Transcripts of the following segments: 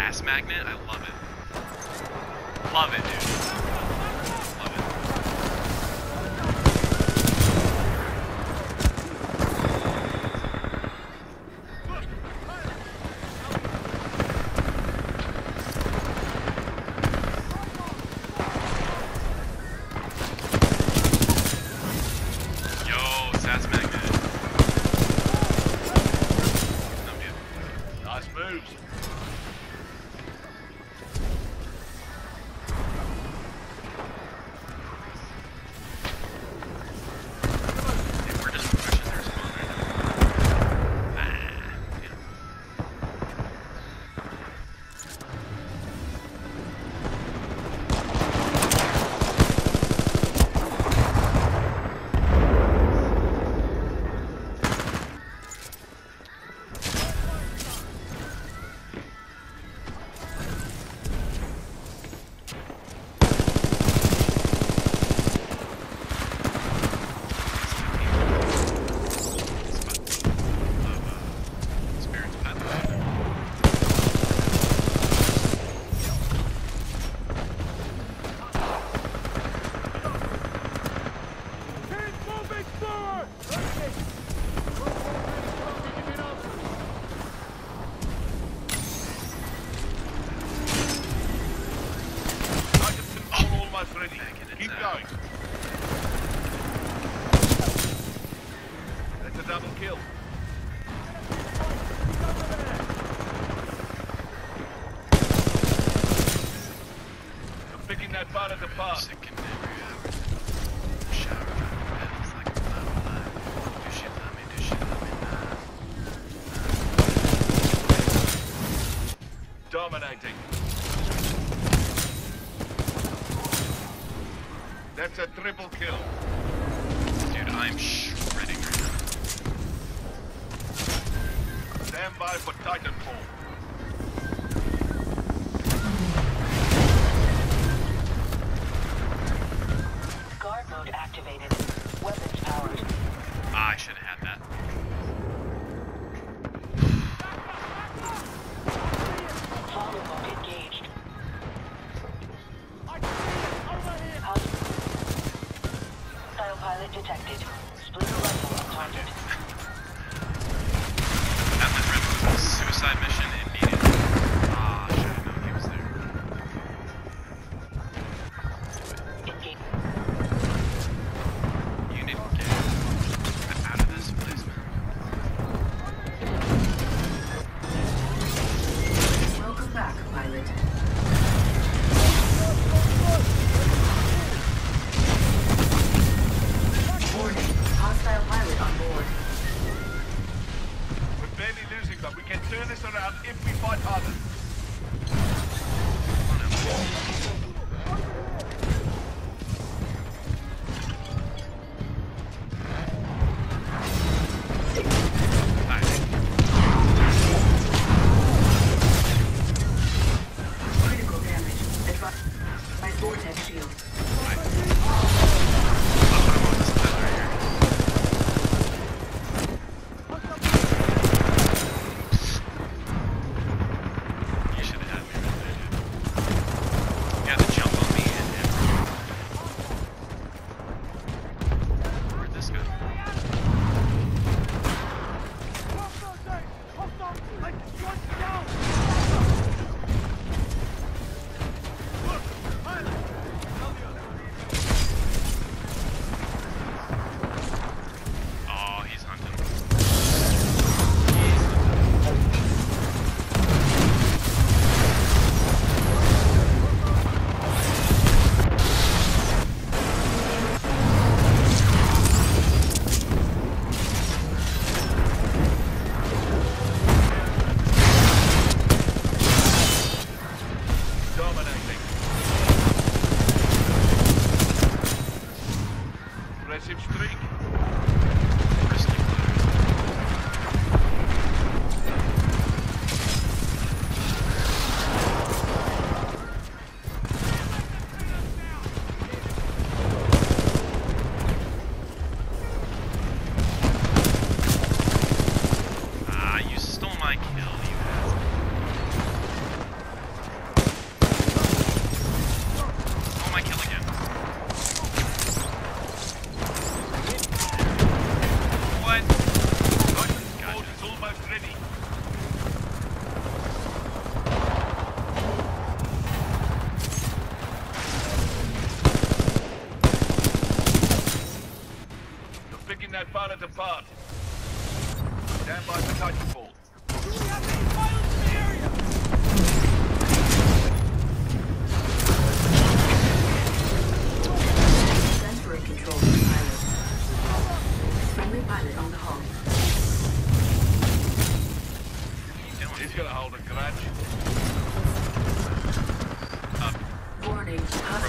SAS magnet? I love it. Love it, dude. Love it. Yo, SAS magnet. Nice moves. We're just pushing their spawn right now. Yeah. Ready. Keep going. That's a double kill. I'm picking that part apart. Dominating. That's a triple kill. Dude, I'm shredding right now. Stand by for Titanfall. Guard mode activated. Weapons powered. Ah, I should have had that. Follow mode engaged. Hostile pilot detected. Splitter rifle on target. That went red was a suicide mission immediately. Ah, I should have known he was there. Engage. You need to get out of this place, man. Welcome back, pilot. Warning, hostile pilot on board. We're barely losing, but we can turn this around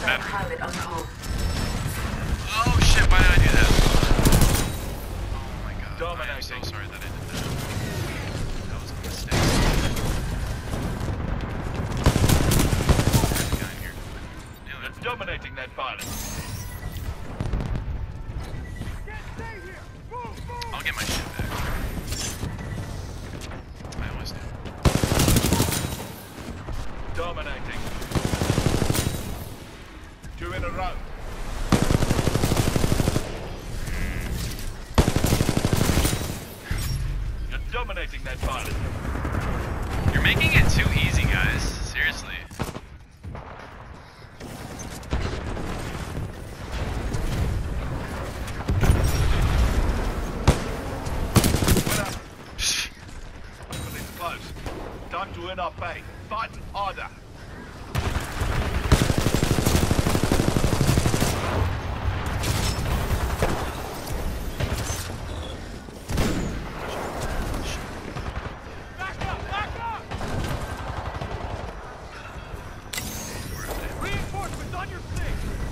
Hostile pilot on call. Oh shit, why did I do that? Oh my god. Dominating. I'm so sorry that I did that. That was a mistake. There's a guy in here. Damn it. You're dominating that pilot. I'll get my shit back. I always do. Dominating. 2 in a row. You're dominating that pilot. You're making it too easy, guys. Seriously. Wait up. Opening's close. Time to win our pay. Fighting harder. Reinforcements on your six!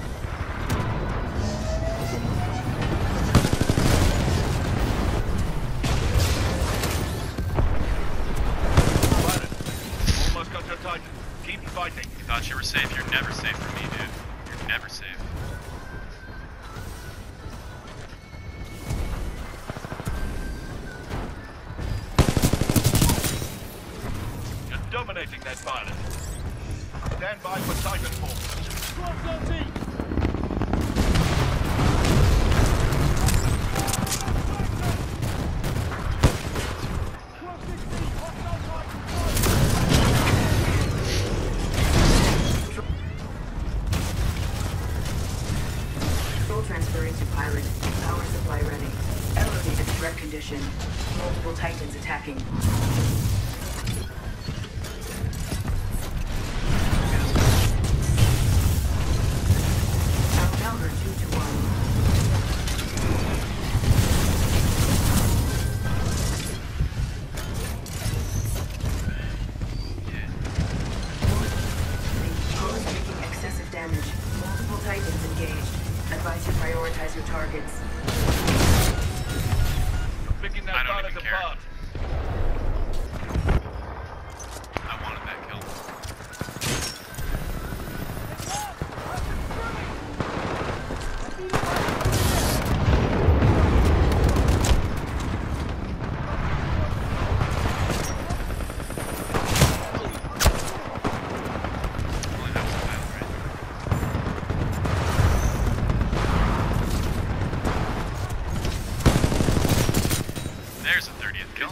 Pilot. Almost got your Titan. Keep fighting. You thought you were safe? You're never safe from me, dude. You're never safe. You're dominating that pilot. Stand by for Titanfall. Control transferring to pilot. Power supply ready. Elevated threat condition. Multiple Titans attacking. Outnumbered 2 to 1. Foe is taking excessive damage. Multiple Titans engaged. Advise you prioritize your targets. You're picking that I don't pilot even care. apart. I wanted that kill. Only that was a pilot, right? There's a 30th kill.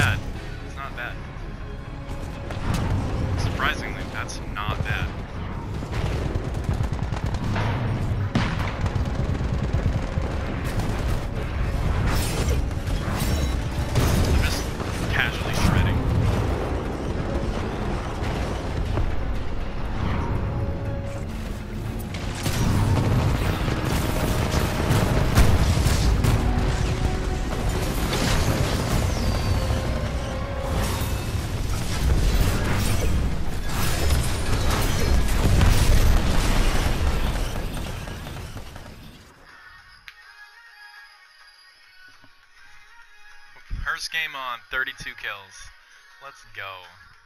bad. It's not bad. Surprisingly, that's not bad. I'm just casually shredding. First game on, 32 kills. Let's go.